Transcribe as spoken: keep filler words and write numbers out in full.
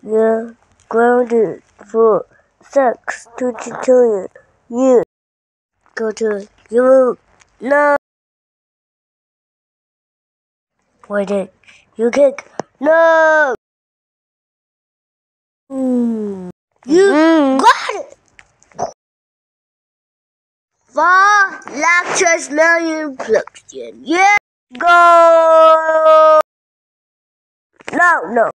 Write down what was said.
You're grounded for six to trillion years. Go to you no. Why did you kick? No. Mm. You mm. got it. Four lectures million plugs in. Yeah. Go. No, no.